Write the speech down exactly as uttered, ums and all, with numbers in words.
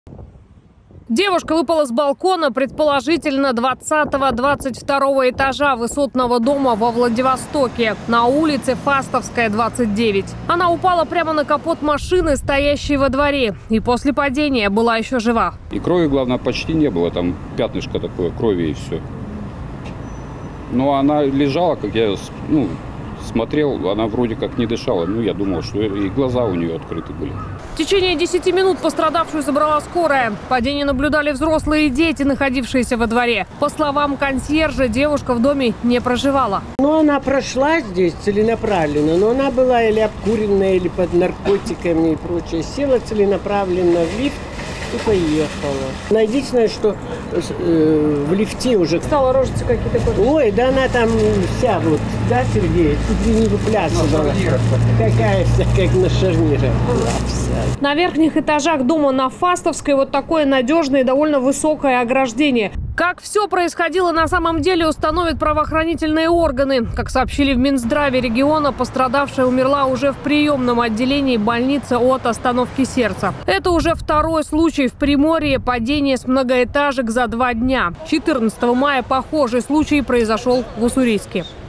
Девушка выпала с балкона, предположительно, двадцатого двадцать второго этажа высотного дома во Владивостоке на улице Фастовская, двадцать девять. Она упала прямо на капот машины, стоящей во дворе, и после падения была еще жива. И крови, главное, почти не было, там пятнышко такое крови и все. Но она лежала, как я ну, смотрел, она вроде как не дышала. Ну, я думал, что и глаза у нее открыты были. В течение десяти минут пострадавшую забрала скорая. Падение наблюдали взрослые и дети, находившиеся во дворе. По словам консьержа, девушка в доме не проживала. Ну, она прошла здесь целенаправленно, но она была или обкуренная, или под наркотиками и прочее. Села целенаправленно в лифт и поехала. Но единственное, что э, в лифте уже... Стала рожицы какие-то. Ой, да она там вся вот, да, Сергей? Тут не выплясывала. Какая вся, как на шарнирах была вся. На верхних этажах дома на Фастовской вот такое надежное и довольно высокое ограждение. Как все происходило на самом деле, установят правоохранительные органы. Как сообщили в Минздраве региона, пострадавшая умерла уже в приемном отделении больницы от остановки сердца. Это уже второй случай в Приморье падения с многоэтажек за два дня. четырнадцатого мая похожий случай произошел в Уссурийске.